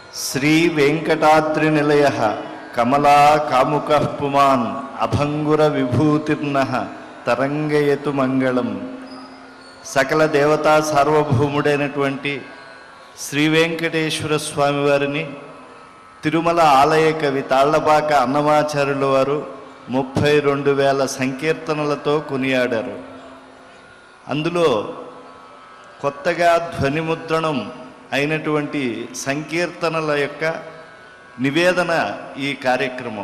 श्री वेंकटाद्रिनिलयः कमला कामुकः पुमान् अभंगुर विभूतिर्नः तरंगयतु मंगलम। सकल देवता सार्वभौमुडैनटुवंटि श्री वेंकटेश्वर स्वामी वारिनि तिरुमల ఆలయ కవి తాళ్లపాక అన్నమాచార్యుల వారు 32,000 సంకీర్తనలతో కొనియాడారు. అందులో కొత్తగా ధ్వనిముద్రణం అయినటువంటి సంకీర్తనల యొక్క నివేదన ఈ కార్యక్రమం.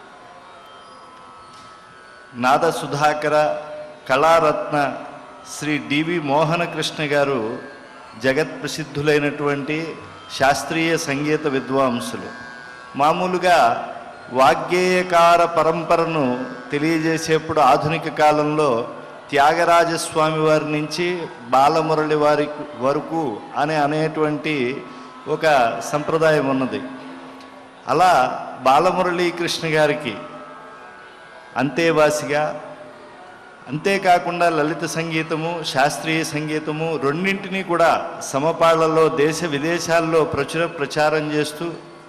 నాద సుధాకర కళారత్న శ్రీ డివి మోహన కృష్ణ గారు జగత్ ప్రసిద్ధులైనటువంటి శాస్త్రీయ సంగీత విద్వాంసులు. మామూలుగా వాగ్గేయకార పరంపరను తెలియజేసేప్పుడు ఆధునిక కాలంలో త్యాగరాజస్వామి వారి నుంచి బాలమురళి వారి వరకు అనేటువంటి ఒక సంప్రదాయం ఉన్నది. అలా బాలమురళీ కృష్ణ గారికి అంతేవాసిగా, అంతేకాకుండా లలిత సంగీతము శాస్త్రీయ సంగీతము రెండింటినీ కూడా సమపాళ్లలో దేశ విదేశాల్లో ప్రచారం చేస్తూ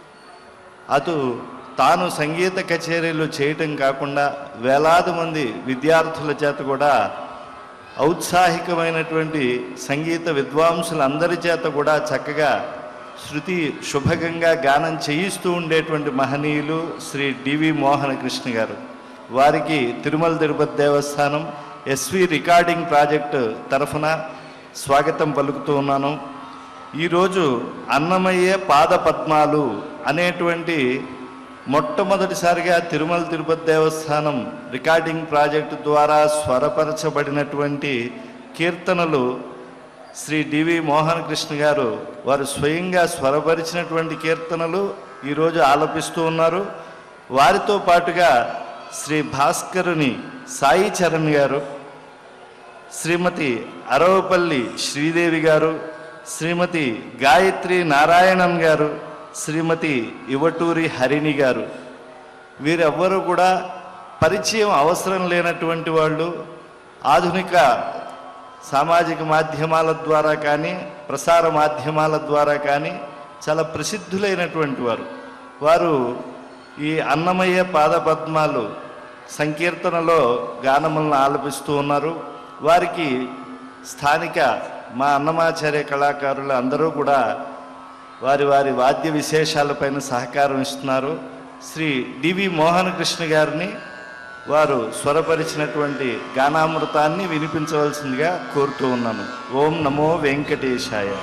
తాను సంగీత కచేరీలు చేయటం కాకుండా వేలాది మంది విద్యార్థుల చేత కూడా ఔత్సాహికమైనటువంటి సంగీత విద్వాంసులందరి చేత కూడా చక్కగా శృతి శుభగంగా గానం చేయిస్తూ ఉండేటువంటి మహనీయులు శ్రీ డివి మోహన కృష్ణ గారు. వారికి తిరుమల తిరుపతి దేవస్థానం ఎస్వి రికార్డింగ్ ప్రాజెక్టు తరఫున స్వాగతం పలుకుతూ ఉన్నాను. ఈరోజు అన్నమయ్య పాద పద్మాలు అనేటువంటి మొట్టమొదటిసారిగా తిరుమల తిరుపతి దేవస్థానం రికార్డింగ్ ప్రాజెక్టు ద్వారా స్వరపరచబడినటువంటి కీర్తనలు శ్రీ డివి మోహన కృష్ణ గారు వారు స్వయంగా స్వరపరిచినటువంటి కీర్తనలు ఈరోజు ఆలపిస్తూ ఉన్నారు. వారితో పాటుగా శ్రీ భాస్కరుని సాయి చరణ్ గారు, శ్రీమతి అరవపల్లి శ్రీదేవి గారు, శ్రీమతి గాయత్రి నారాయణన్ గారు, శ్రీమతి ఇవటూరి హరిణి గారు. వీరెవ్వరూ కూడా పరిచయం అవసరం లేనటువంటి వాళ్ళు. ఆధునిక సామాజిక మాధ్యమాల ద్వారా కానీ ప్రసార మాధ్యమాల ద్వారా కానీ చాలా ప్రసిద్ధులైనటువంటి వారు. వారు ఈ అన్నమయ్య పాదపద్మాలు సంకీర్తనలో గానములను ఆలపిస్తూ ఉన్నారు. వారికి స్థానిక మా అన్నమాచార్య కళాకారులు అందరూ కూడా వారి వారి వాద్య విశేషాలపైన సహకారం ఇస్తున్నారు. శ్రీ డివి మోహన కృష్ణ గారిని వారు స్వరపరిచినటువంటి గానామృతాన్ని వినిపించవలసిందిగా కోరుతూ ఉన్నాను. ఓం నమో వెంకటేశాయ.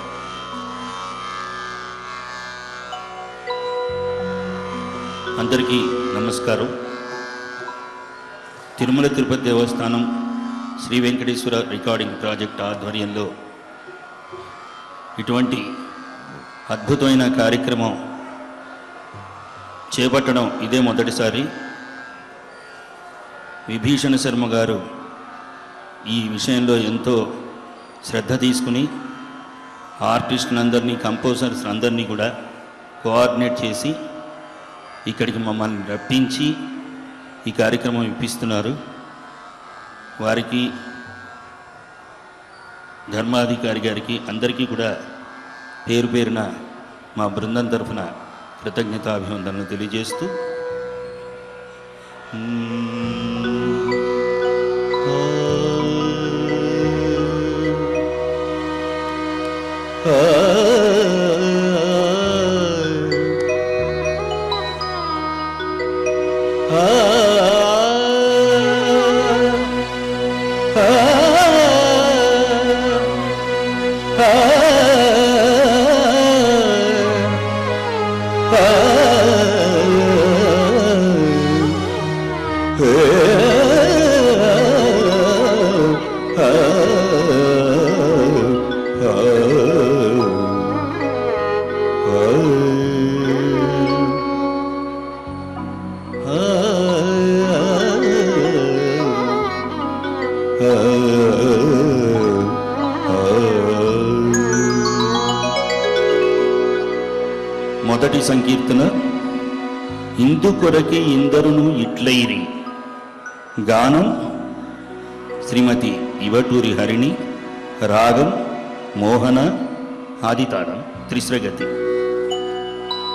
అందరికీ నమస్కారం. తిరుమల తిరుపతి దేవస్థానం శ్రీ వెంకటేశ్వర రికార్డింగ్ ప్రాజెక్ట్ ఆధ్వర్యంలో ఇటువంటి అద్భుతమైన కార్యక్రమం చేపట్టడం ఇదే మొదటిసారి. విభీషణ శర్మ గారు ఈ విషయంలో ఎంతో శ్రద్ధ తీసుకుని ఆర్టిస్టులందరినీ, కంపోజర్స్ అందరినీ కూడా కోఆర్డినేట్ చేసి ఇక్కడికి మమ్మల్ని రప్పించి ఈ కార్యక్రమం ఇప్పిస్తున్నారు. వారికి, ధర్మాధికారి గారికి అందరికీ కూడా పేరు పేరున మా బృందం తరఫున కృతజ్ఞతాభివందనలు తెలియజేస్తూ మొదటి సంకీర్తన ఇందుకొరకే ఇందరును ఇట్లైరి. గానం శ్రీమతి ఇవటూరి హరిణి, రాగం మోహన, ఆదితాళం త్రిశ్రగతి.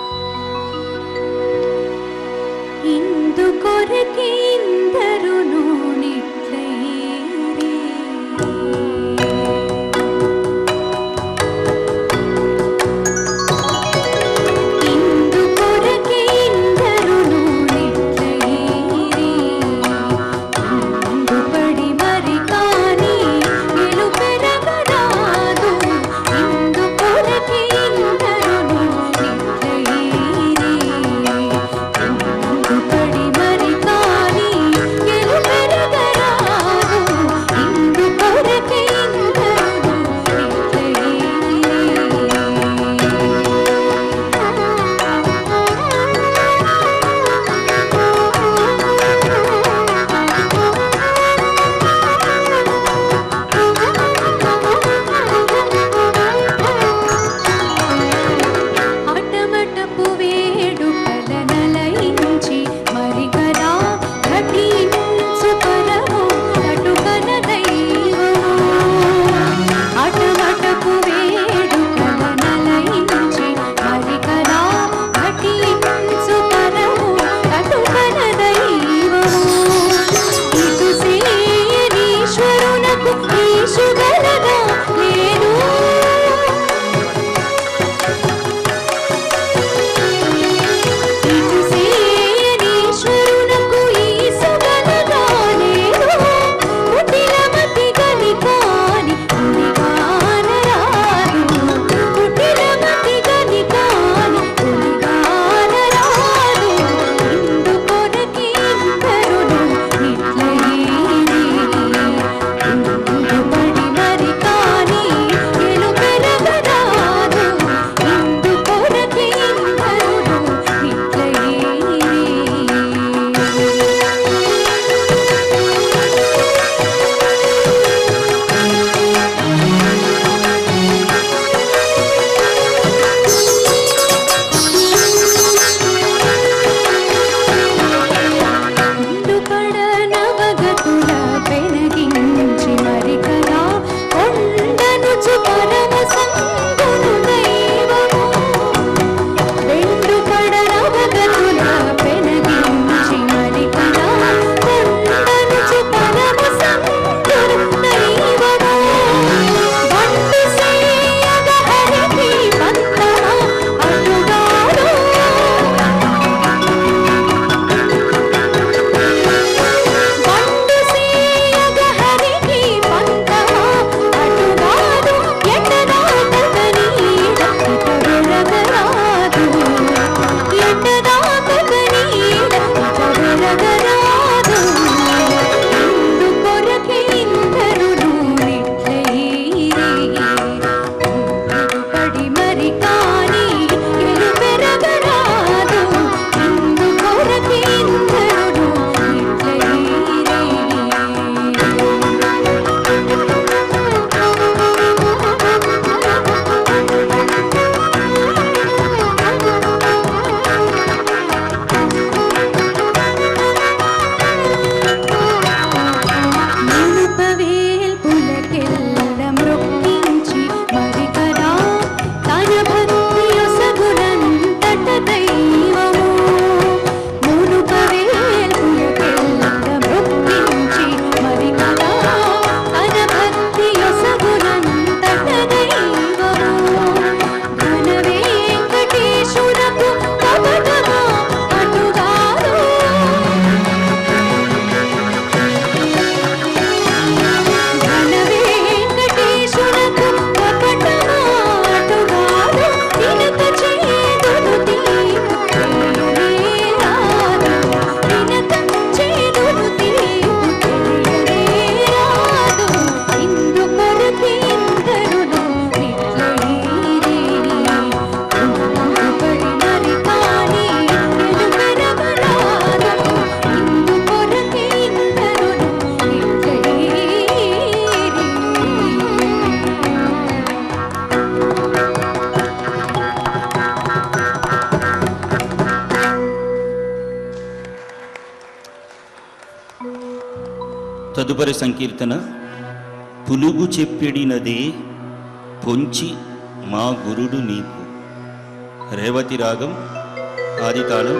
తదుపరి సంకీర్తన పులుగు చెప్పిడినదే పొంచి మా గురుడు నీకు. రేవతి రాగం, ఆది తాళం.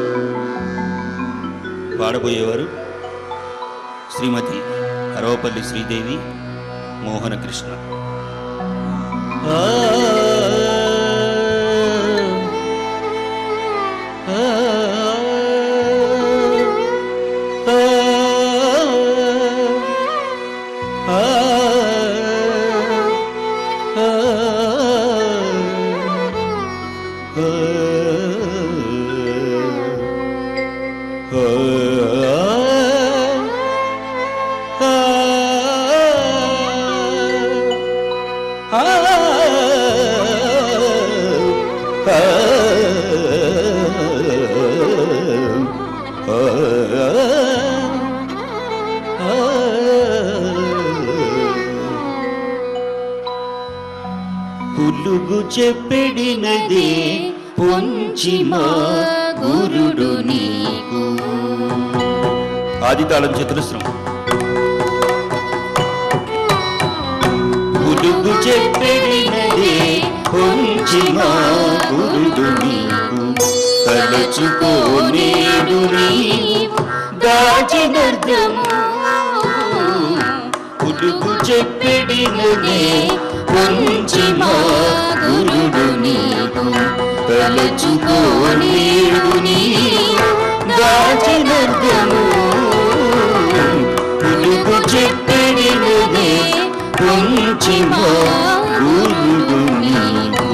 పాడబోయేవారు శ్రీమతి అరవపల్లి శ్రీదేవి, మోహన కృష్ణ. పులుగు చెప్పెడినదే పొంచి మా గురుడు నీకు. ఆది తాళం చతురస్రం. పులుగు చెప్పెడినదే పొంచి మా గురుడు నీకు. తలచుకోనేడు నీవు దాచినర్ధము. పులుగు చెప్పెడినదే పొంచి మా గురుడు నీకు. తలచుకోనేడు నీవు దాచినర్ధము. పులుగు చెప్పెడినదే పొంచి మా గురుడు నీకు.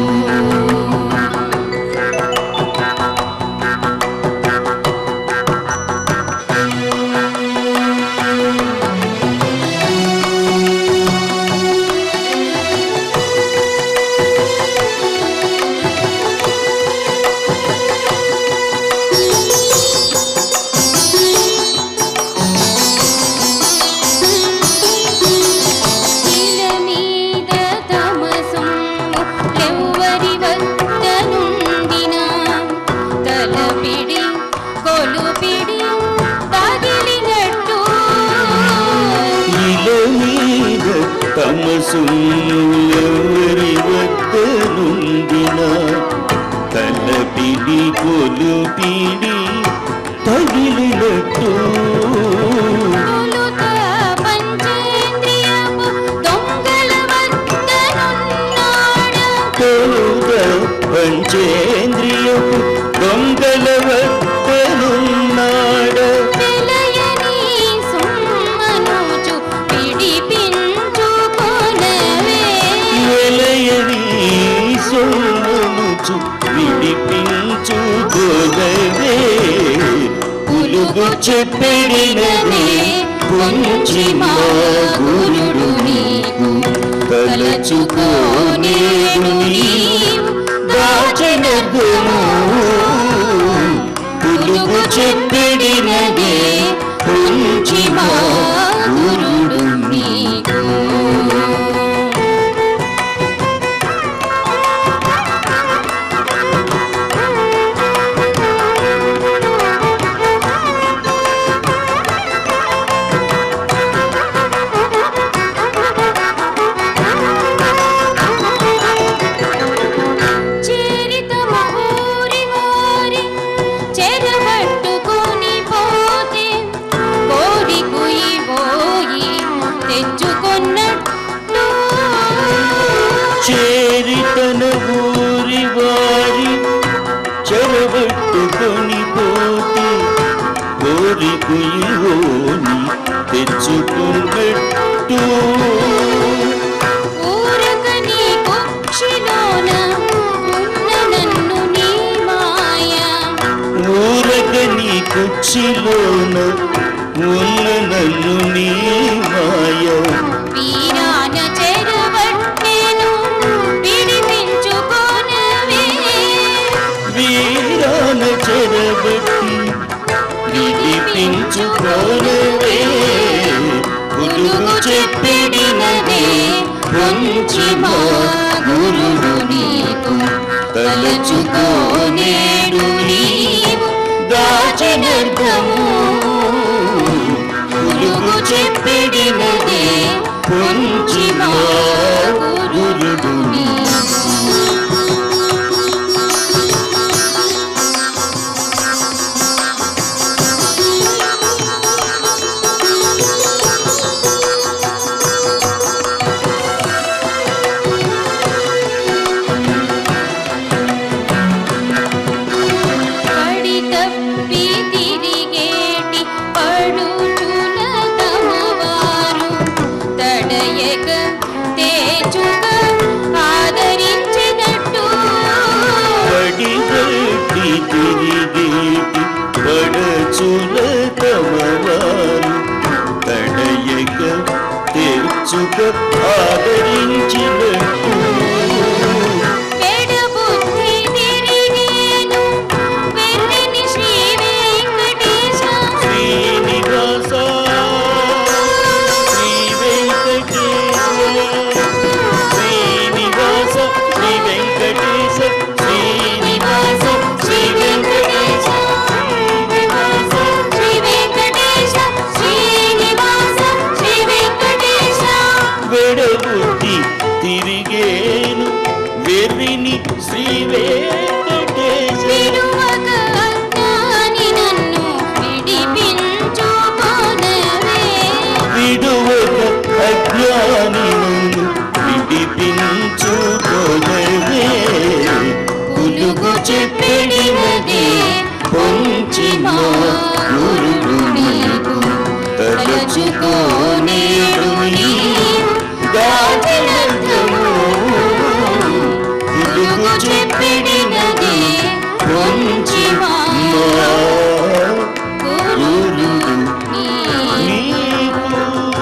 తమసువరి వద్ద నుండిన తలపిడి కొలుపిడి తగిలినట్టు. పంచేంద్రియపు దొంగల వద్దనున్నాడ. సొమ్మునుచు విడిపించుకోగవే. పులుగు చెప్పెడినదే పొంచి మా గురుడు నీకు. తలచుకోనేడు నీవు దాచినర్ధము. పులుగు చెప్పెడినదే పొంచి మా గురుడు నీకు. చేరితన ఊరి వారి చెరబట్టుకొని పోతే కోరి కుయ్యోని తెచ్చుకున్నట్టు. ఊరకని కుక్షిలోన ఉన్న నన్ను నీ మాయ. ఊరకని కుక్షిలోన ఉన్న నన్ను నీ మాయ. వీరాన చెరబట్టెను విడిపించుకోనవే. వీరాన చెరబట్టి విడిపించుకోనవే. పులుగు చెప్పెడినదే పొంచి మా గురుడు నీకు. తలచుకోనేడు నీవు దాచినర్ధము. పులుగు చెప్పెడినదే వెర్రి తిరిగేటి పడచుల కమలాలు తడయక తెచ్చుక ఆదరించినట్టు పెడబుద్ధి తిరిగేను వెర్రిని శ్రీ వెంకటేశ శ్రీనివాస శ్రీ వెంకటేశ శ్రీనివాస శ్రీ వెంకటేశ శ్రీనివాస శ్రీ వెంకటేశ శ్రీనివాస శ్రీ వెంకటేశ శ్రీనివాస శ్రీ వెంకటేశ వెడబుద్ధి తిరిగేను వెర్రిని శ్రీ వెంకటేశ విడువక అజ్ఞాని నన్ను విడిపించుకొనవే విడువక అజ్ఞాని నన్ను విడిపించుకొనవే పులుగు చెప్పినదే పొంచి మా గురుడు నీకు తలచుకోనేడు నీవు దాచినద్దము పులుగు చెప్పినదే పొంచి మా గురుడు నీకు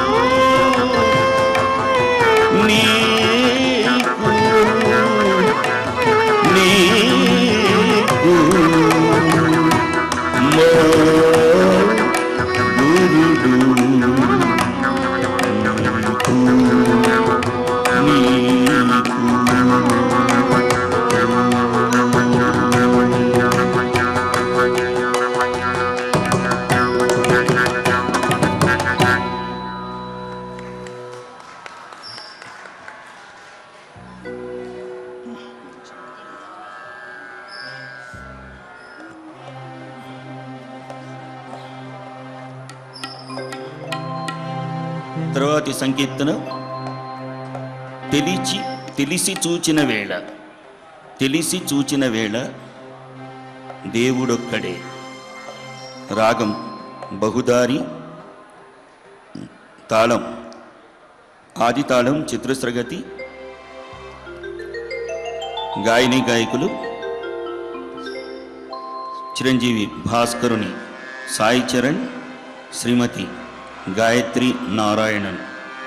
తర్వాతి సంకీర్తన తెలిసి చూచిన వేళ. తెలిసి చూచిన వేళ దేవుడొక్కడే. రాగం బహుదారి. తాళం ఆది తాళం చతుస్రగతి. గాయని గాయకులు చిరంజీవి భాస్కరుని సాయి చరణ్, శ్రీమతి గాయత్రి నారాయణన్.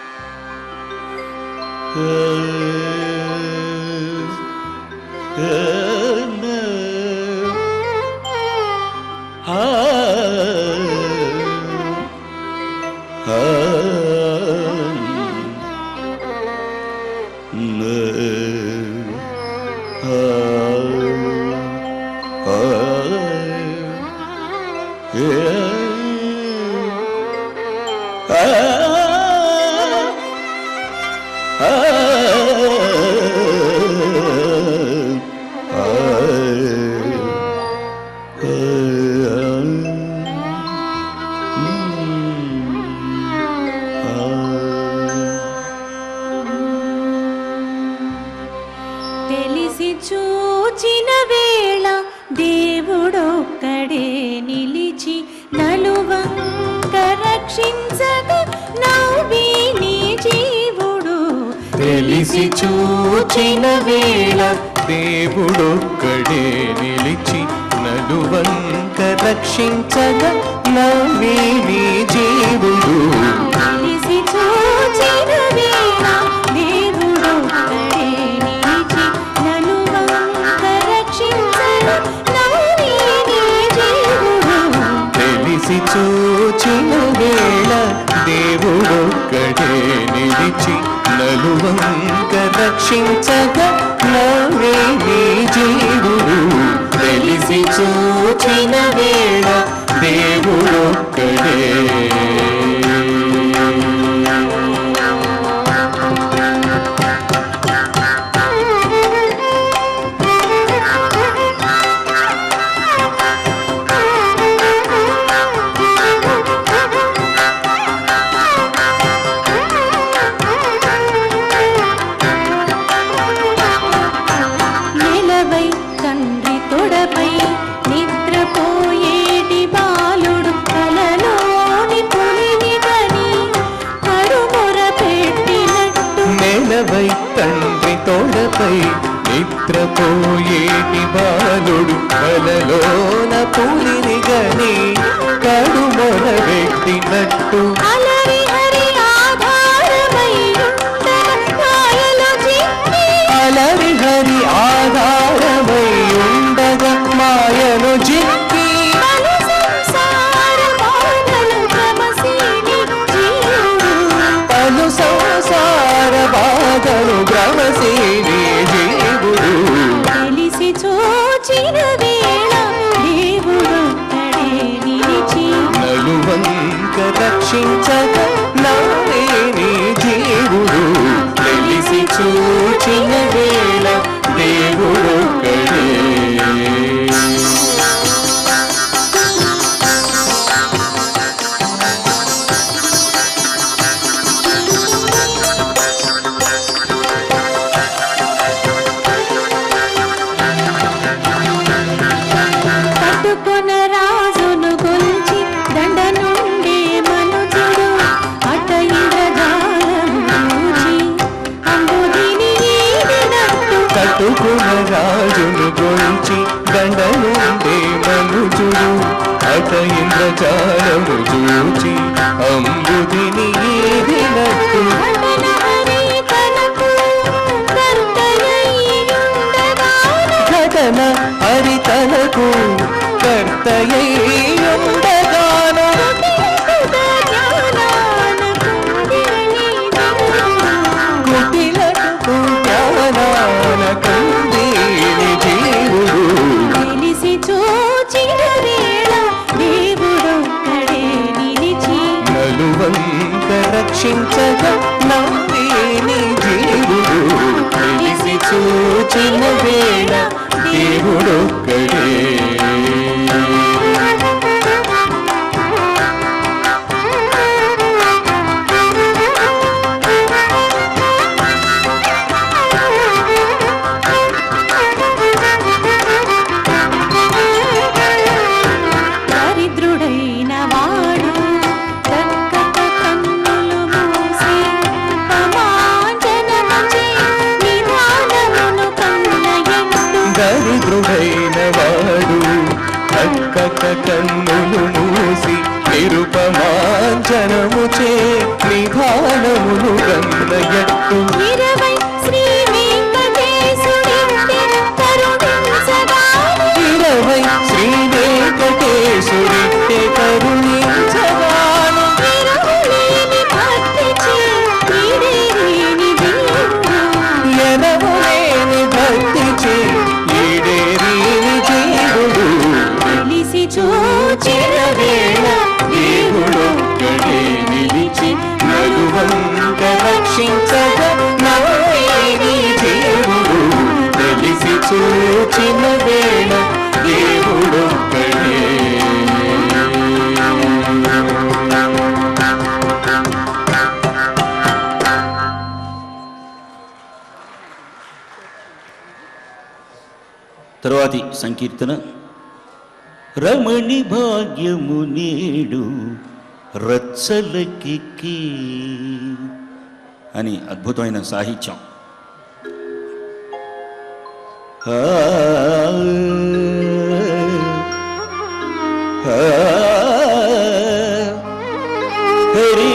తెలిసి చూచిన వేళ దేవుడొక్కడే నిలిచి నలువంక రక్షించగా నవ్విని జీవుడు. తెలిసి చూచిన వేళ దేవుడొక్కడే నిలిచి నలువంక రక్షించగా నవ్విని జీవుడు. తెలిసి చూచిన వేళ దేవుడొక్కడే నిలిచి నలువంక రక్షించగా నవ్విని జీవుడు. తెలిసి చూచిన వేళ దేవుడొక్కడే నిలిచి నలువంక రక్షించగా నవ్విని జీవుడు. తెలిసి చూచిన వేళ దేవుడొక్కడే. నిలవై తండ్రి తొడపై నిద్రపోయేటి బాలుడు కలలోని పులినిదని కడుమొర పెట్టినట్టు. నెలవై తండ్రి తోడపై నిద్రపోయేటి బాలుడు కలలోన పులిని గని కడుమొన వ్యక్తినట్టు అలరి హరి ఆధారమై అలరి హరి ఆధారమై ఉండగా మాయను జిక్కి పలు సంసార బాధలు భ్రమసేని జీవుడు తెలిసి చూచిన వేళ దేవుడొక్కడే నిలిచి నలువంక రక్షించక నావేని జీవుడు తెలిసి చూచిన వేళ దేవుడొక్కడే పట్టుకొన రాజును గొల్చి దండ నుండి మనుజుడు అట ఇంద్రజాలం చూచి అంబుదిని ఈడినట్టు కట్టుకున్న రాజును గొల్చి దండ నుండి మనుజుడు అట ఇంద్రజాలము చూచి అంబుదిని ఈదినట్టు ఘటన హరి తనకు కర్తయ్యుండగాను ఘటన హరి తనకు కర్తయ్యుండగాను కుటిలకు జ్ఞానాన కందేని జీవుడు తెలిసి చూచిన వేళ దేవుడొక్కడే నిలిచి నలువంక రక్షించగా నవ్వేని జీవుడు తెలిసి చూచిన వేళ దేవుడొక్కడే దరిద్రుడైన వాడు దక్కక కన్నులు మూసి సమాజనముచే నిదానమును కన్నయందు దరిద్రుడైన వాడు అక్కక కన్నులు మూసి నిరుపమాంజనము చే నిధానములు గన్నయట్టు 20 శ్రీ వెంకటేశుడింటి కరుణించగాను 20 శ్రీ వెంకటేశుడిట్టే కరుణించగాను ఎరువులేని భక్తిచే ఈడేరేని దేవుడు ఎనవులేని భక్తి చే ఈడేరీని జీవుడు తెలిసి చూచిన వేళ దేవుడొక్కడే నిలిచి నలువంక రక్షించగా నవ్వేని జీవుడు తెలిసి చూచిన వేళ దేవుడొక్కడే తరువాతి సంకీర్తన రమణి భాగ్యము నేడు రచ్చలకి అని అద్భుతమైన సాహిత్యం. ఆ, ఆ, హరి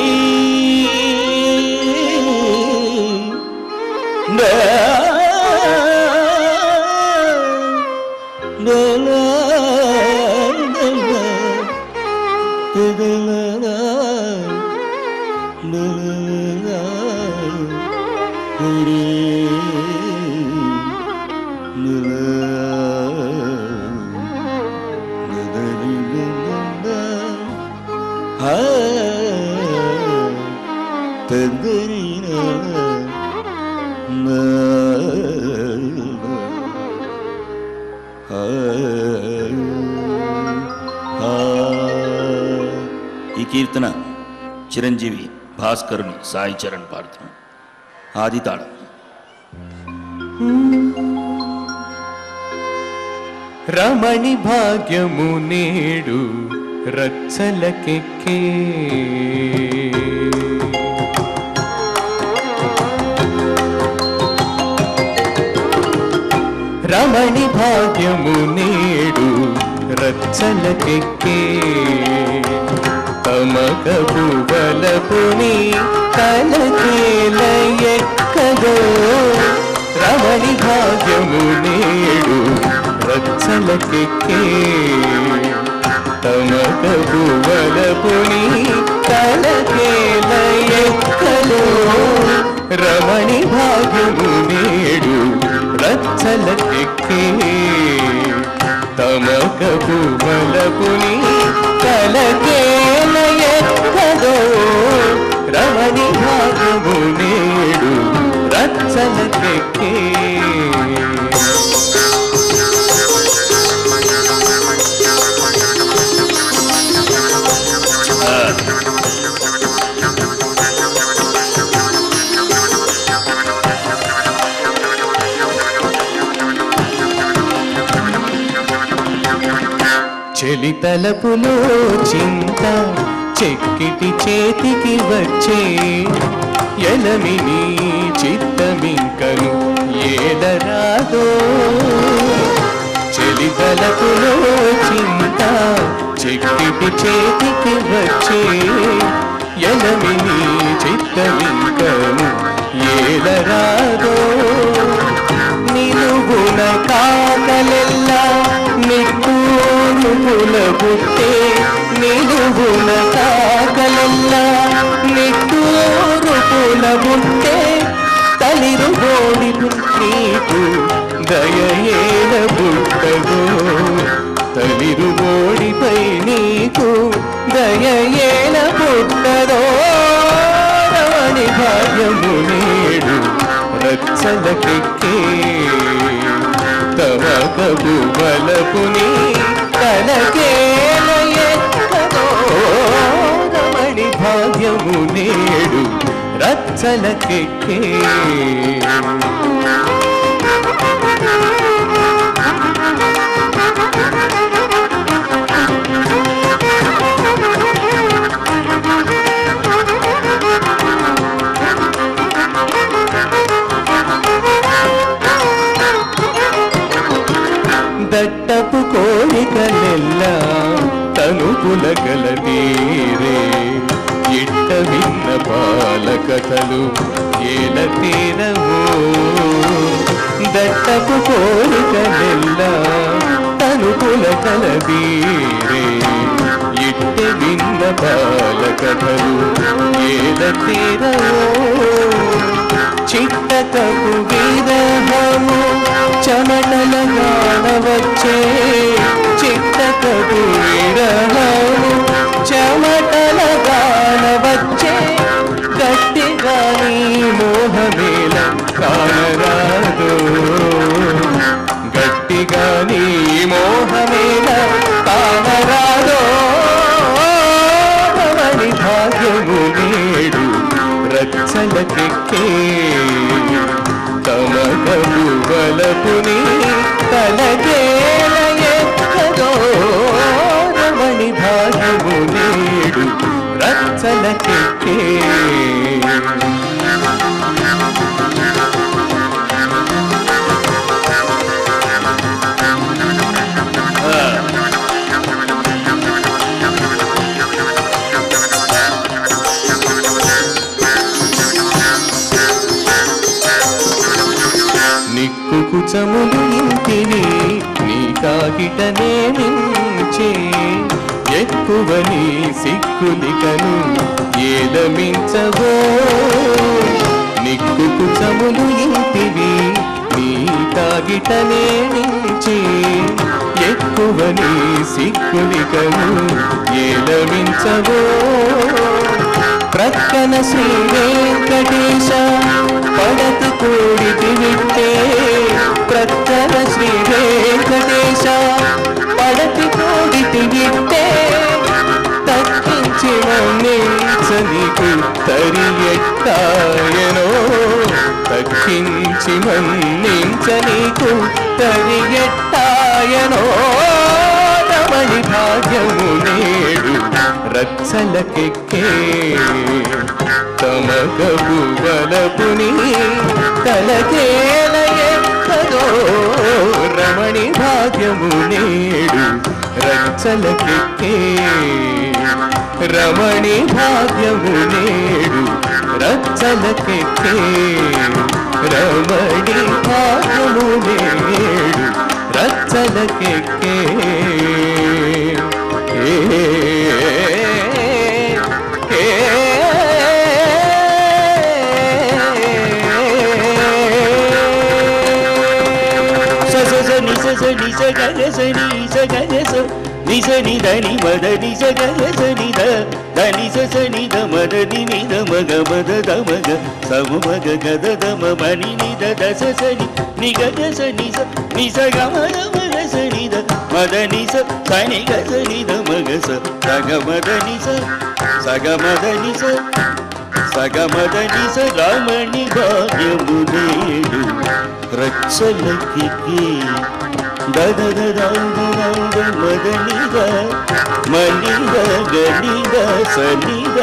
నా ఈ కీర్తన చిరంజీవి భాస్కరుని సాయి చరణ్ పాడుతున్నాడు. ఆది తాళం. రమణి భాగ్యము నేడు రచ్చలకెక్కే రమణి భాగ్యము నేడు రచ్చలకెక్కే తమకపు బలపుని తలకేల ఎక్కదో రమణి భాగ్యము నేడు రచ్చలకెక్కే తమకపు బలపుని తలకేల ఎక్కదో రమణి భాగ్యము నేడు రచ్చలకెక్కే తమకపు బలపుని తలకేల ఎక్కదో రమణి భాగ్యము నేడు రచ్చలకెక్కే చెలి తలపులో చింత చెక్కిటి చేతికి వచ్చే ఎలమిని చిత్తమింకను ఏదరాదో చెలి తలపులో చింత చెక్కిటి చేతికి వచ్చే ఎలమిని చిత్తమింకను ఏదరాదో నిలుగున కాకలెల్లా నిట్టూరు పులబుట్టే నిలుగున కాకలెల్లా నిట్టూరు పులబుట్టే తలిరు బోడి నీకు దయయేల బుట్టదో తలిరు బోడిపై నీకు దయయేల బుట్టదో రమణి భాగ్యము నేడు రచ్చలకెక్కే తమకపు బలపుని తలకేల ఎక్కదో రమణి భాగ్యము నేడు రచ్చలకెక్కే దట్టపు కోరికలెల్లా తనుపుల గలతీరే ఇట్ట విన్న పాలకథలు ఏల తీరవో దట్టపు కోరికలెల్లా తనుపుల గలతీరే ఇట్ట విన్న పాలకథలు ఏల తీరవో చిట్టకపు విరహము చెమటల గానవచ్చే చిట్టకపు విరహము చెమటల గానవచ్చే గట్టిగా నీ మోహమేల కానరాదో గట్టిగా నీ మోహమేల కానరాదో రమణి భాగ్యము నేడు రచ్చలకెక్కే తమకపు బలపుని తలకేల ఎక్కదో రమణి భాగ్యము నేడు రచ్చలకెక్కే నిక్కు కుచములు ఇంటివి నీ కాకిటనే మించే ఎక్కువ నీ సిక్కులికను ఏలమించవో నిక్కు కుచములు ఇంటివి నీ కాకిటనే మించే ఎక్కువ నీ సిక్కులికను ఏలమించవో ప్రక్కన శ్రీ వెంకటేశ పడతి కూడితి విట్టే ప్రక్కన శ్రీ వెంకటేశ పడతి కూడితి విట్టే తక్కించిన నీకు తరి ఎట్టాయనో తక్కించి మన్నించ నీకు తరి ఎట్టాయనో రమణి భాగ్యము నేడు రచ్చలకెక్కే తమకపు బలపుని తలకేల ఎక్కదో రమణి భాగ్యము నేడు రచ్చలకెక్కే రమణి భాగ్యము నేడు రచ్చలకెక్కే రమణి భాగ్యము నేడు రచ్చలకెక్కే నిసని దని మదని సగని దని సని ద మదని నిద మగ మద దమగ సమ మగ గద దమ మని నిద దస సని నిగ సని స నిసగ మద మగ సని ద మదని స సని గ సని ద మగ స సగ మదని స సగ మదని స సగ మదని స రామణి భాగ్యము నేడు రచ్చలకి దద దద దద మదనిద మనిద గనిద సనిద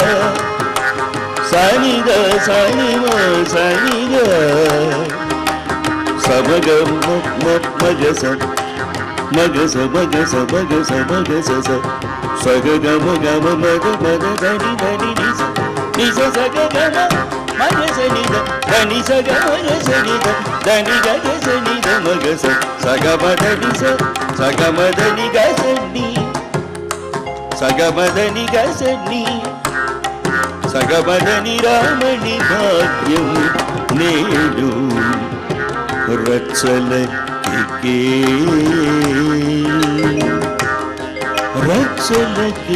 సనిద సనిమ సనిద సబగ మగస మగస మగస మగస మగస సగ గమ గమ మద మద దని దని నిస నిస సగ గమ మగస నిద దని సగ మగస నిద దని గగస నిద మగస సగ మదని స సగ మదని గసని సగ మదని గసని సగ మదని రామణి భాగ్యము నేడు రచ్చలకి రచ్చలకి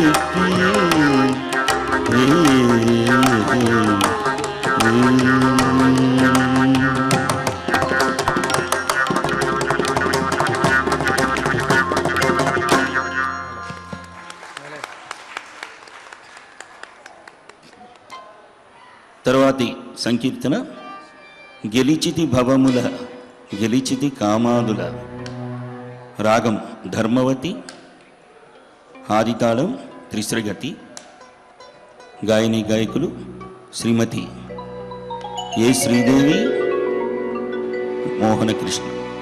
తరువాతి సంకీర్తన గెలిచితి భవముల గెలిచితి కామాదుల. రాగం ధర్మవతి, ఆదితాళం త్రిశ్రగతి. గాయని గాయకులు శ్రీమతి ఏ శ్రీదేవి, మోహనకృష్ణ.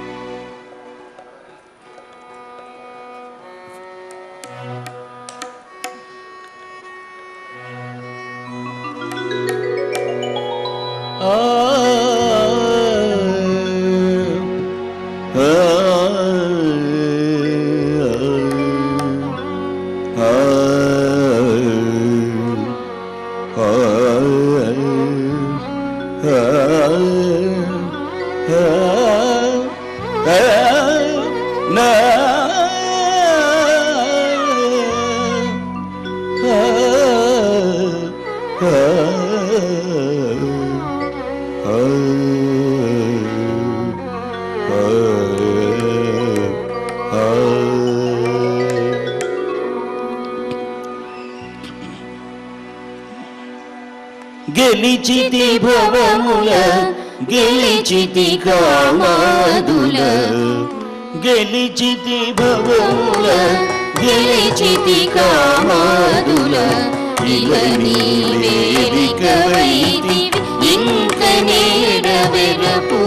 గెలిచితి భవముల గెలిచితి కామాదుల, గెలిచితి భవముల గెలిచితి కామాదుల. ఇల నీవేదికవైతివి ఇంక నేడవెరపు.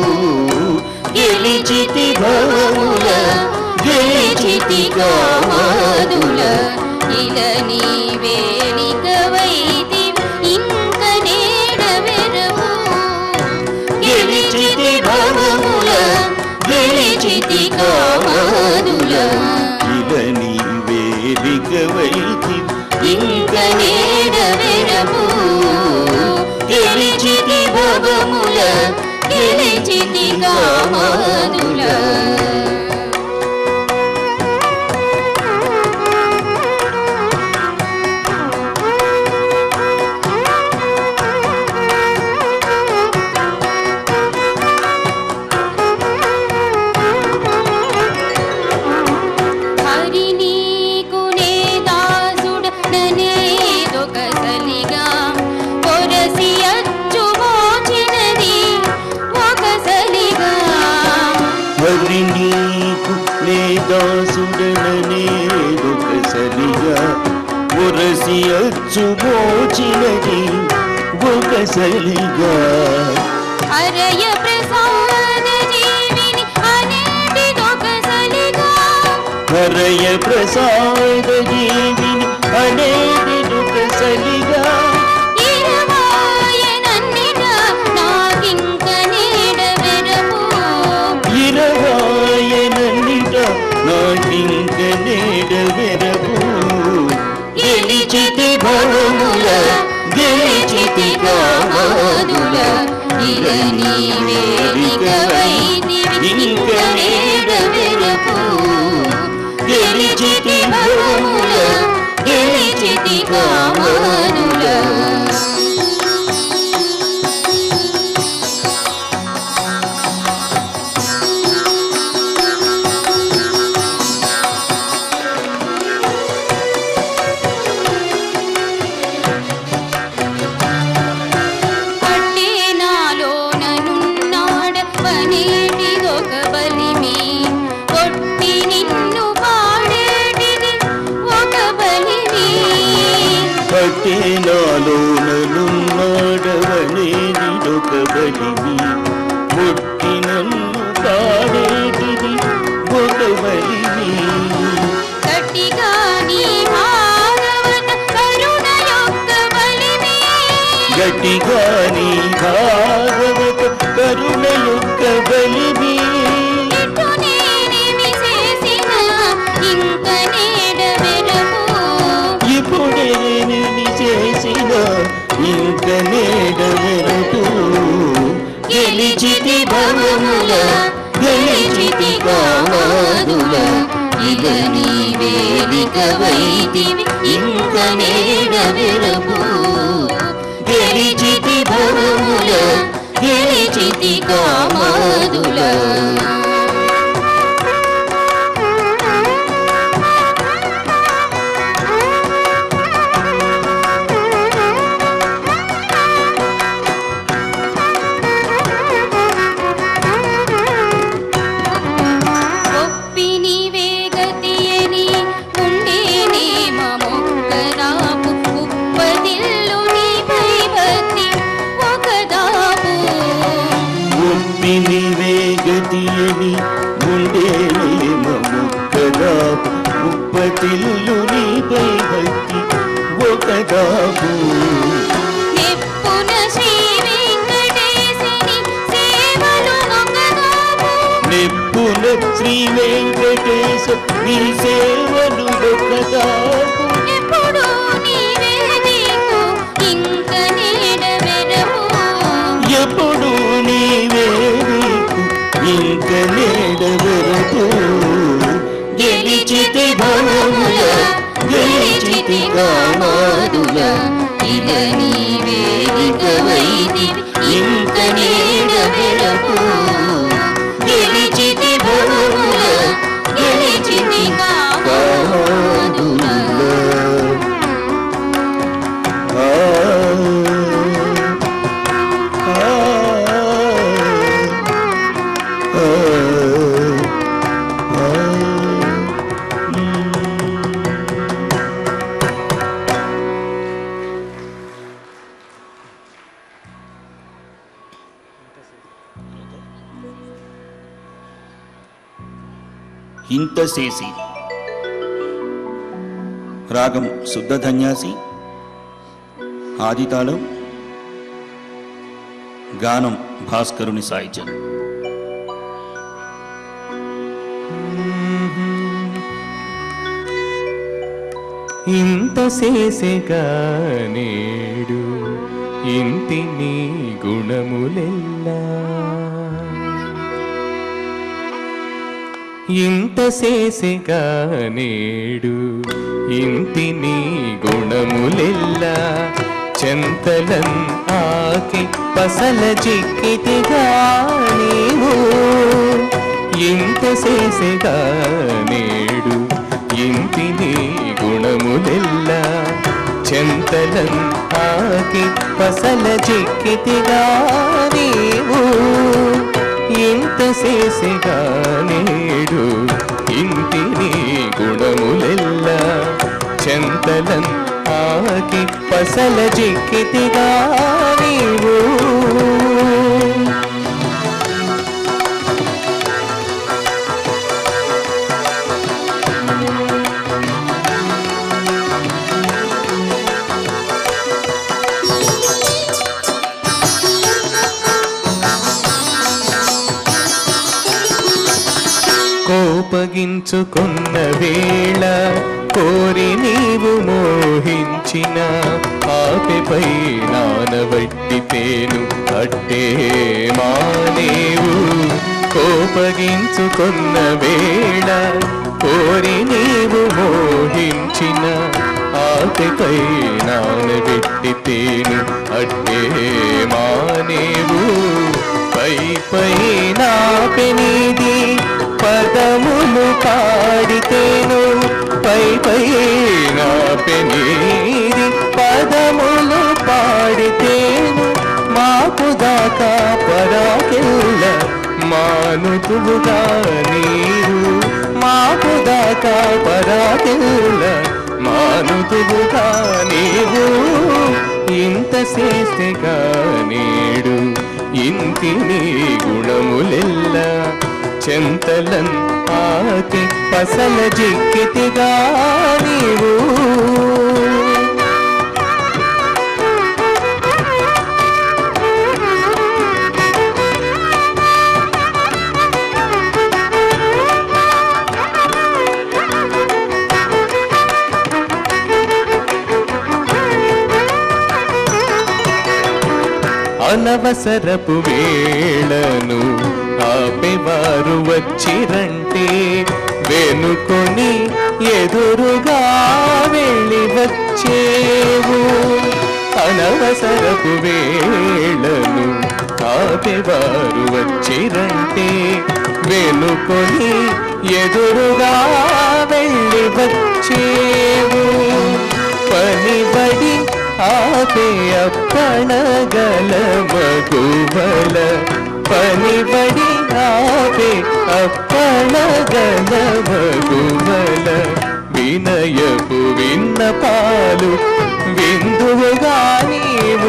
గెలిచితి భవముల గెలిచితి కామాదుల. ఇల నీవేదికవైతివి ఇంక నేడవెరపు. గెలిచితి భవముల గెలిచితి కామాదుల. ఇల నీవేదికవైతివి ఇంక నేడవెరపు. గెలిచితి భవముల గెలిచితి కామాదుల. దాసుడనేదొకసలిగా ఉరసి అచ్చుమోచినది ఒకసలిగా. హరయ ప్రసాద జీవిని అనేక హృదయ ప్రసాద జీవిని అనేది సలిగా ఇరవాయనన్నిట నాకింక నీడ వెరపు ఇరవాయనన్నిట నాకింక నీడ వెరపు గెలిచితి భవముల గెలిచితి కామాదుల ఇల నీవే దిగవైదివి ఇంక నీడ వెరపు గెలిచితి భవముల గెలిచితి కామాదుల నాలోనలున్నాడవనేది ఒక బలిమి పుట్టి నన్ను పాడేటిది ఒక బలిమి గట్టిగా నీ భాగవత కరుణ యొక్క బలిమి గట్టిగా నీ భాగవత కరుణ యొక్క బలిమి ఇటు నేనేమి చేసిన ఇంక నీడ వెరపు ఇప్పుడేమి చేసిన ఇంక నీడ వెరపు గెలిచితి భవముల గెలిచితి కామాదుల ఇక నీవే దిగవైదివి ఇంక నీడ వెరపు గెలిచితి భవముల గెలిచితి కామాదుల గతియని గుండేనేమము కదాపు ఉప్పతిల్లు నీపై భక్తి ఒకదాపు నెప్పున శ్రీ వెంకటేశుని సేవలు ఒకదాపు నెప్పున శ్రీ వెంకటేశ నీ సేవలు ఒకదాపు ఎప్పుడు నీవే దిక్కు ఇంక నీడ వెరపు ఎప్పుడు నీవే ఇంక నీడ వెరపు గెలిచితి భవముల గెలిచితి కామాదుల ఇల నీవే దిగవైదివి ఇంక నీడ వెరపు గెలిచితి భవముల గెలిచితి కామాదుల ఇంత చేసి రాగం శుద్ధ ధన్యాసి ఆదితాళం గానం భాస్కరుని సాహిత్యం ఇంత చేసేగా నేడు ఇంటి నీ గుణములెల్లా ఇంత చేసేగా నేడు ఇంటి నీ గుణములెల్లా చెంతలన్ ఆకి పసల చిక్కితిగా నీవు ఇంత చేసేగా నేడు ఇంటి నీ గుణములెల్లా చెంతలన్ ఆకి పసల చిక్కితిగా నీవు ఇంత చేసేగా నేడు ఇంటి నీ గుణములెల్లా చెంతలన్ ఆకి పసల చిక్కితిగా నీవు కోపగించుకున్న వేళ కోరి నీవు మోహించిన ఆపెపై నానబట్టితేను అట్టే మానేవు. కోపగించుకున్న వేళ కోరి నీవు మోహించిన ఆపెపై నానబెట్టితేను అట్టే మానేవు. పై పై నాపెనిది పదములు పాడితేను పై పై నాపెనిది పదములు పాడితేను మాకు దాకా పరాకెళ్ళ మానుతువుగా నీవు. మాకు దాకా పరాకెళ్ళ మానుతువుగా నీవు. ఇంత చేస్తేగా నేడు ఇంతిని గుణములెల్ల చెంతలన్ ఆకి పసల జిక్కితిగా నీవు. అనవసరపు వేళను ఆపేవారు వచ్చిరంటే వెనుకొని ఎదురుగా వెళ్ళి వచ్చేవు. అనవసరపు వేళను ఆపేవారు వచ్చిరంటే వెనుకొని ఎదురుగా వెళ్ళి వచ్చేవు. పనిబడి ఆపే అప్పణగల మగువల పనిబడి ఆపే అప్పణగల మగువల వినయపు విన్నపాలు విందువుగా నీవు.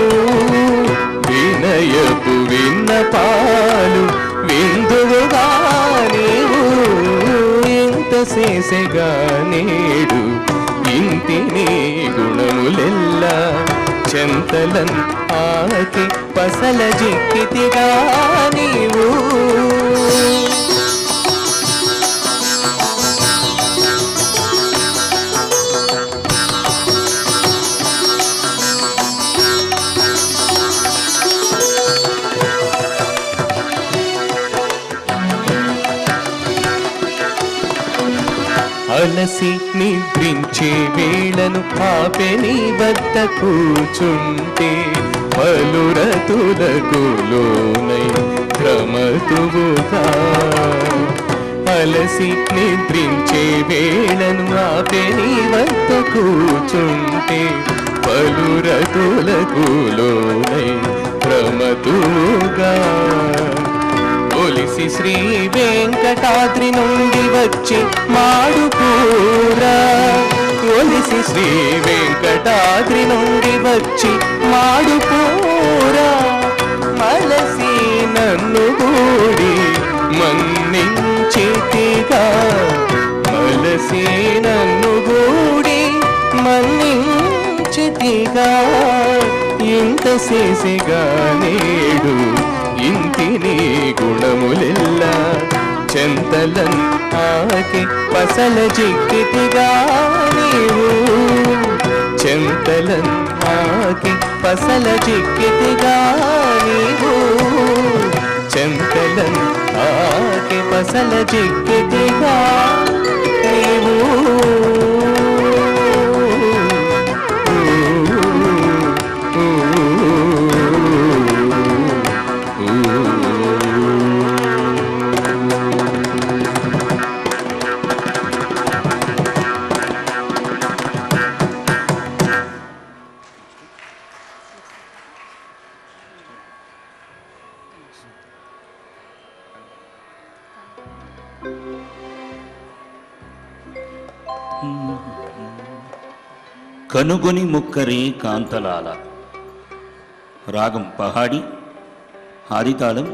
వినయపు విన్నపాలు విందువుగా నీవు. ఇంత చేసెగా నేడు ఇంటిని గుణములెల్ల చెంతలన్ ఆకి పసల జిక్కితిగా నీవు. అలసి నిద్రించే వేళను ఆపే నీ వద్ద కూచుంటే పలురతులకు లోనై క్రమతువుగా. అలసి నిద్రించే వేళను ఆపే నీ వద్ద కూచుంటే పలురతులకు లోనై క్రమతువుగా. ఒలిసి శ్రీ వెంకటాద్రి నుండి వచ్చి మాడుకూర. ఒలిసి శ్రీ వెంకటాద్రి నుండి వచ్చి మాడుకూర. మలసి నన్ను గూడి మన్నించితిగా. మలసి నన్ను గూడి మన్నించితిగా. ఇంత చేసిగా నేడు ఇంటిని గుణములెల్ల చెంతలన్ ఆకి పసల జిక్కితిగా నీవు. చెంతలన్ ఆకి పసల జిక్కితిగా నీవు. చెంతలన్ ఆకి పసల జిక్కితిగా నీవు. కనుగొని ముక్కరే కాంతలాల. రాగం పహాడి, ఆదితాళం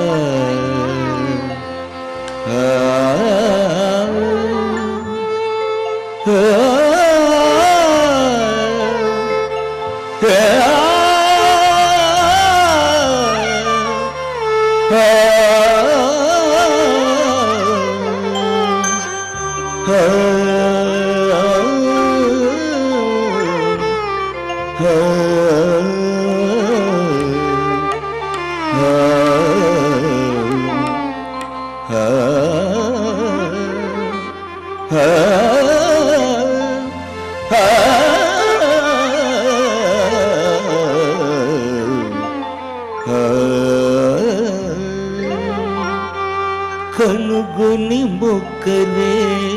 కనుగొని మొక్కరే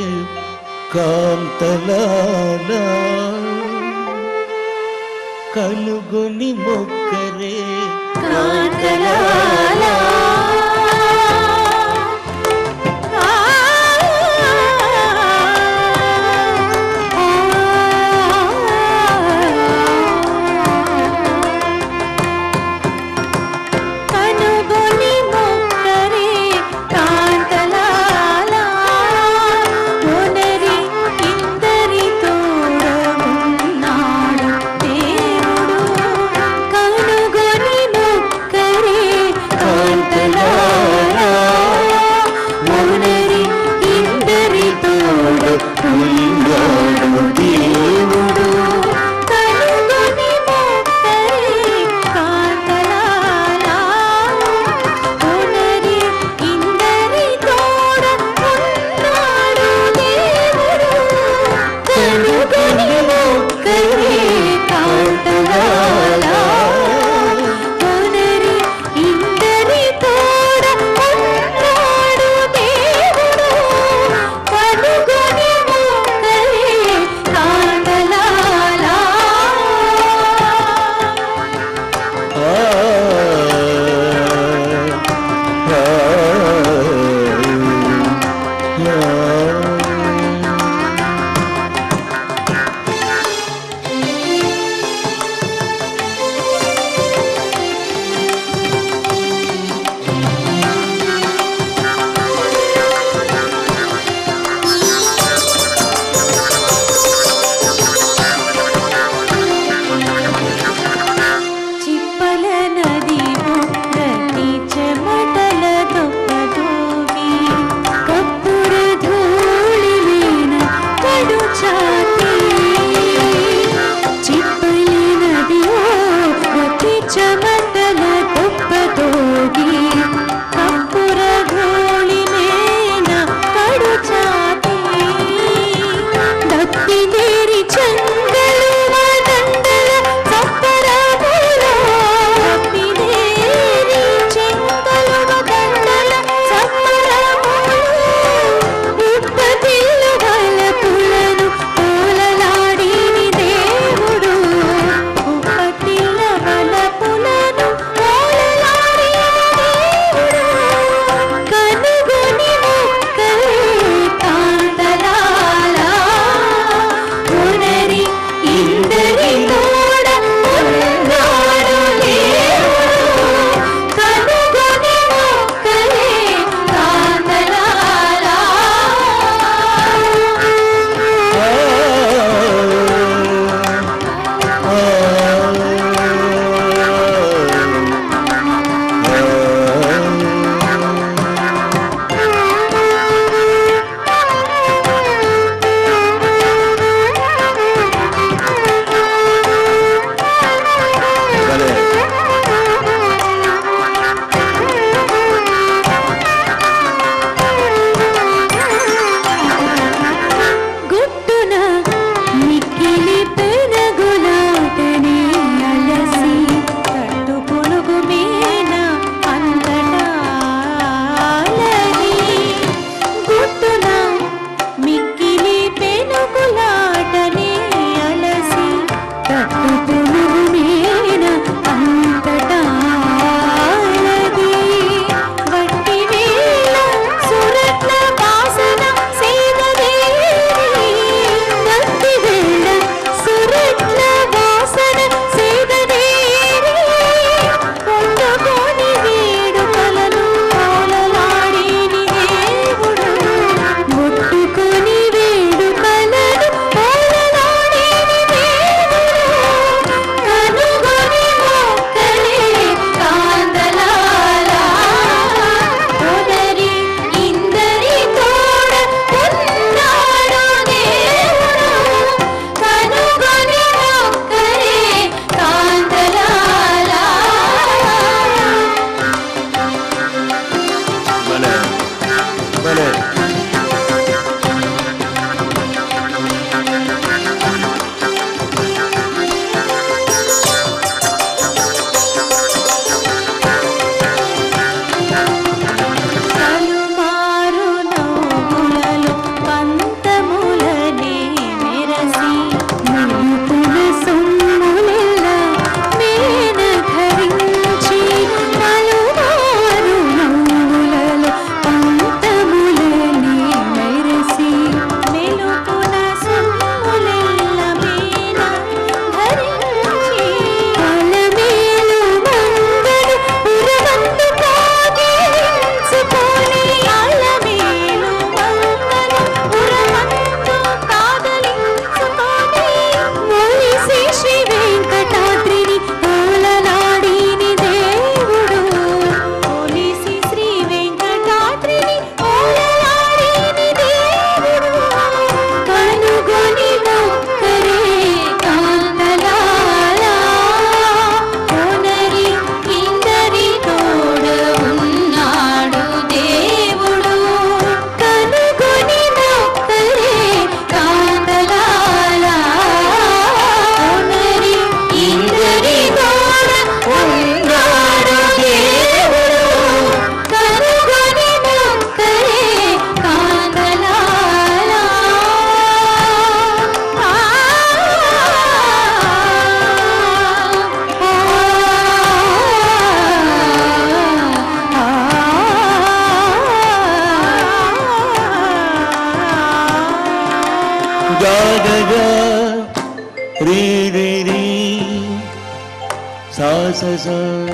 కాంతలాలా కనుగొని మొక్కరే కాంతలాలా కనుగొని మొక్కరే కాంతలాలా మొనరి ఇందరి తోడవున్నాడు దేవుడు కనుగొని మొక్కరే గా గా గా రీ రీ రీ సా స సా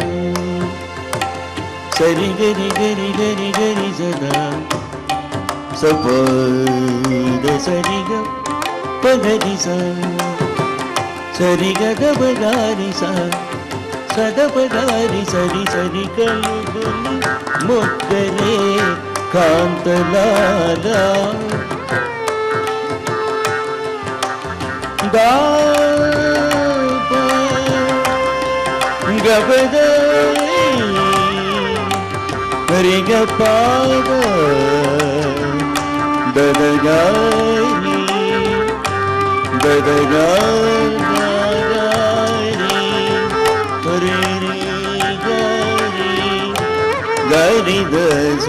సరి గరి గరి గరి గరి సదా సప ద సరి గ పగరి సా సరి గ గ బగారి సా సద పగారి సరి సరి కలుగుని మొక్కరే కాంతలాలా గా గబద హరి గ పాద దదగారి దదగారి హరి గరి గరి దస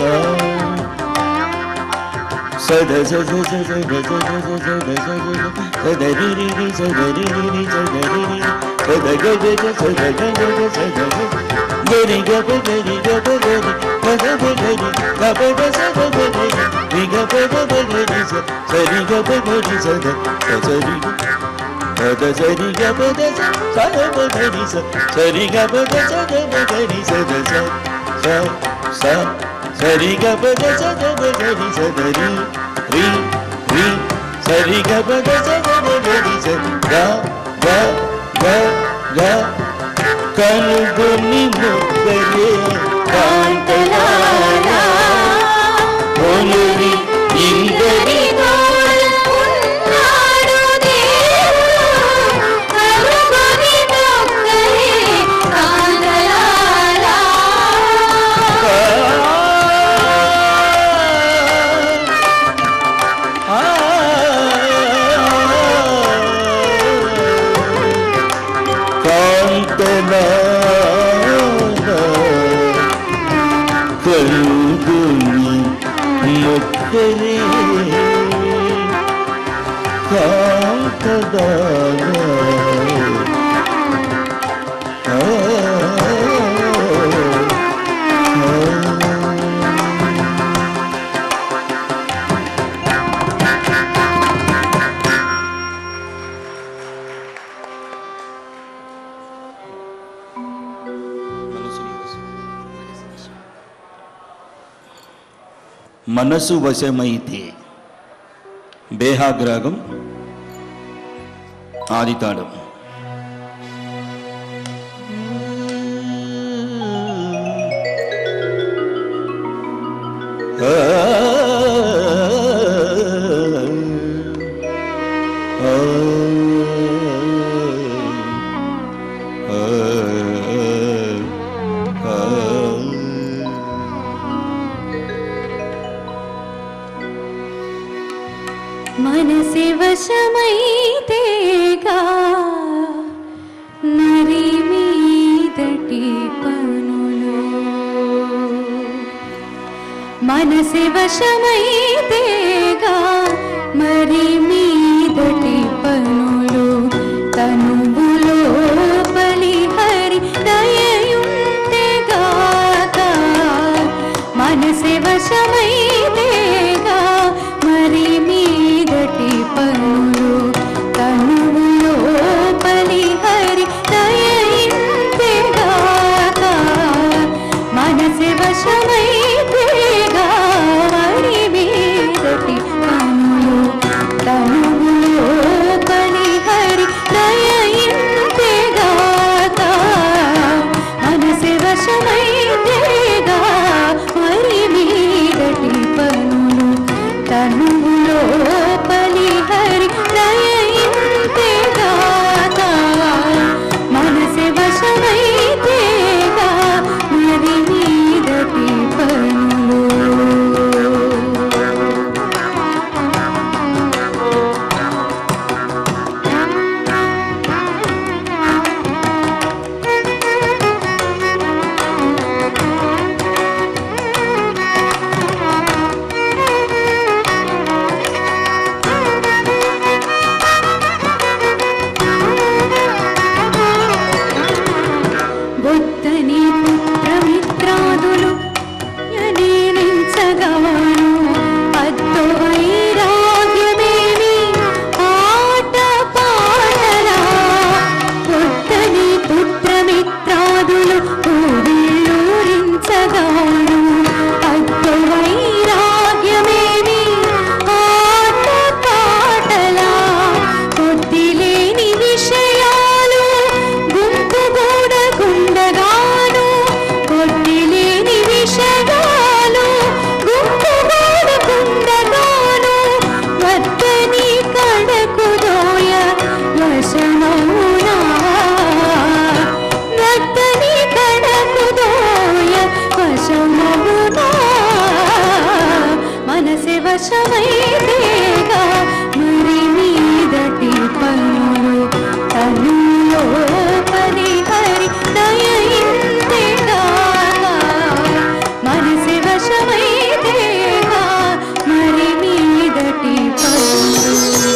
సద సద సద సద సద సద రి రి రి సద రి రి రి సద రి రి సద గ గ గ సద గ గ గ సద గరి గ ప గరి గ ప గరి గ గ ప గరి గ ప గ సద గ గరి రి గ ప గ ప గరి స సరి గ ప గరి సద సరి సద సరి గ ప ద సద ప గరి స సరి గ ప ద సద ప గరి సద స స స సరి గ ప ద సద ప గరి సద రి రి రి సరి గ ప ద సద ప గరి స గ గ గ గ కనుగొని మొక్కలే కాంతలాలా ఒలురి ఇందరి ఉన్నాడు దేవుడు కనుగొని మొక్కలే కాంతలాలా కలుగుని మొక్కలే కాంతదానా మనసు వశమైతే బేహాగ్రాగం ఆదితాళం. మనసి వశమైతేగా నరి మీదటి పనులు మనసి వశమైతేగా మరి మీదటి పనులు తనువులో బలిహరి దయయుంటెగాక మనసి వశమైతేగా మరి మీదటి పనులు తనువులో బలిహరి దయయుంటెగాక మనసి వశమైతేగా మరి మీదటి పనులు తనువులో బలిహరి దయయుంటెగాక మనసి వశమైతేగా మరి మీదటి పనులు తనువులో బలిహరి దయ వశమైతేగా మరి మీదటి పనులు తనులో పని హరి దయింతేగా మనసి వశమైతేగా మరి మీదటి పనులు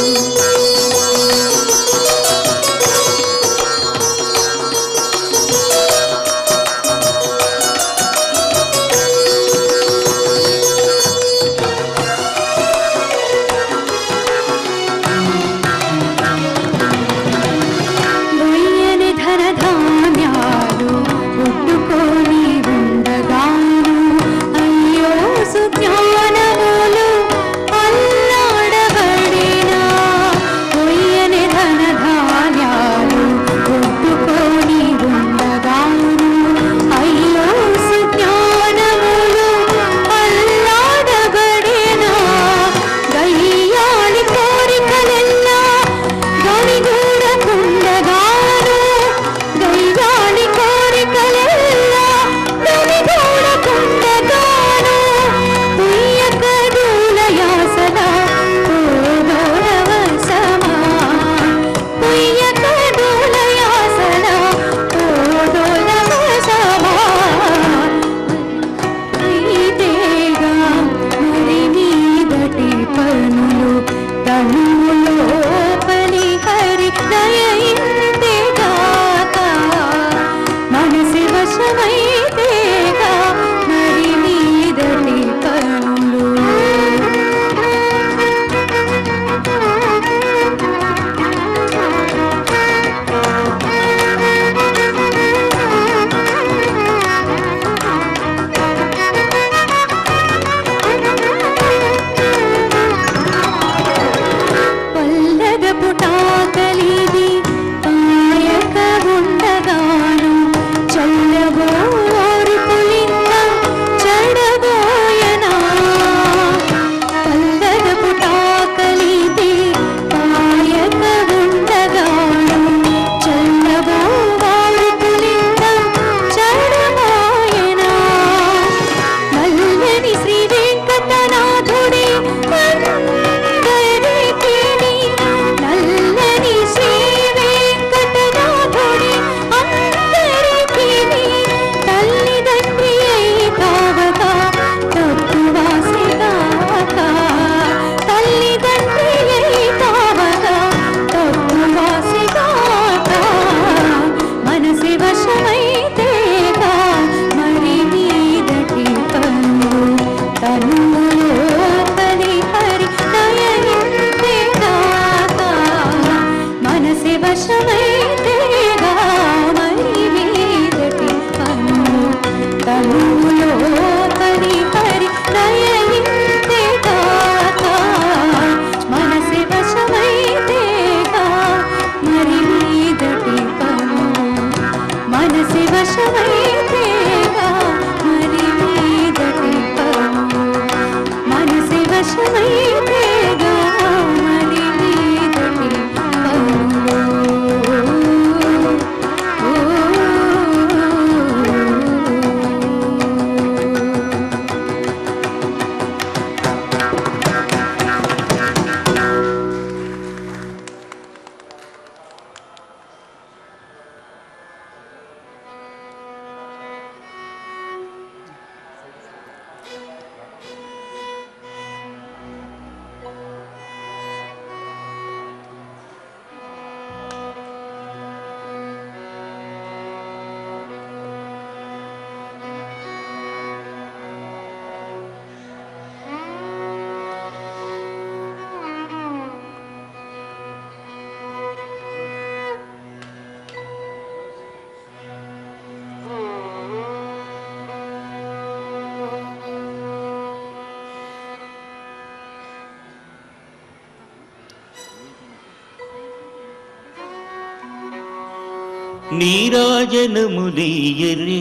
నీరాజనములీయరే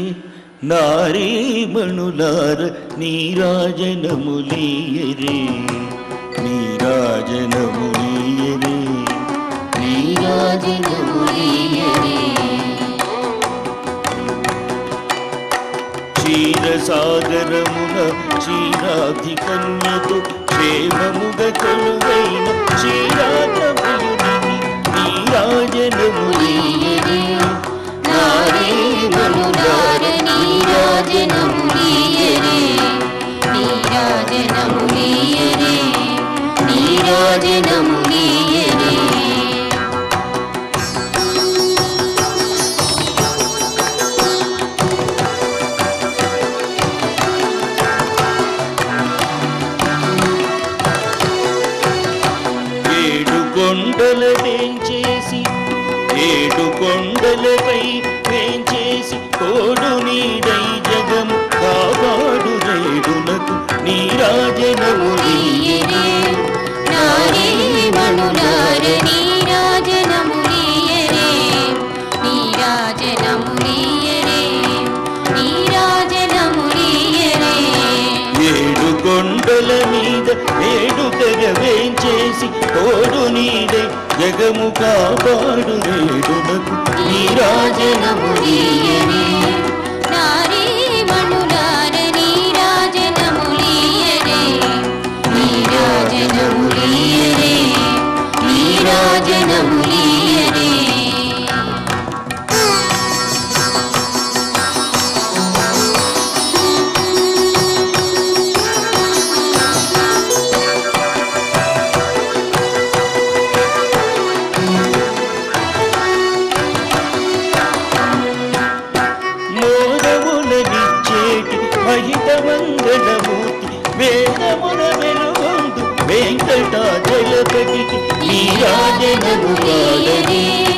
నారీమణులార నీరాజనములీయరే నీరాజనములీయరే నీరాజనములీయరే క్షీరసాగరమున క్షీరాధి కన్యతో క్షేమముగ కొలువైన శ్రీరాఘవునికి నీరాజనములీయరే నారీ మనులార నీరాజనములీయరే నీరాజనములీయరే నీరాజనములీయరే కొండల వేంచేసి ఏడు కొండలపై వేంచేసి తోడు నీడై జగము కాపాడు రేడునకు నీరాజనములీయరే నారీ మనులార నీరాజనములీయరే నీరాజనములీయరే నీరాజనములీయరే ఏడు కొండల మీద వేడుకగా వేంచేసి తోడు నీడై జగము కాపాడు రేడునకు నీరాజనములీయరే నారీ మనులార నీరాజనములీయరే నీరాజనములీయరే నీరాజనములీయరే మహితమంగళమూర్తి వేదమున వెలుగొందు వెంకటాచలపతికి నీరాజనము పాడని